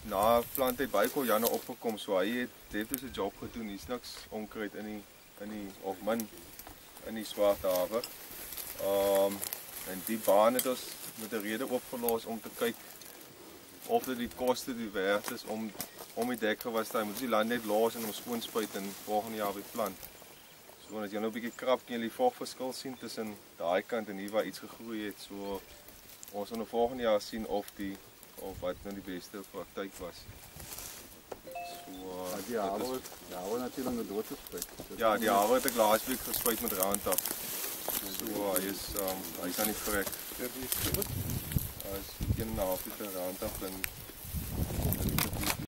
na plant hy baie Koriander opgekom, so hy het dus 'n job gedoen. Hier's niks onkruid in die of min in die swart haver. En die baan het ons met 'n rede opgelos om te kyk of dit die koste die werd is om die dekgewas te hou. Moet die land net los en ons skoonspuit en volgende jaar weer plant. So as jy nou 'n bietjie krap kan jy die vogverskil sien tussen daai kant en hier waar iets gegroei het. So ons gaan nou volgende jaar sien of wat nou die beste praktyk was. So die haver natuurlik met dood gespuit. Ja, die haver het ek laas week gespuit met Roundup. So hy kan nie vrek. Hy is 1,5 liter Roundup en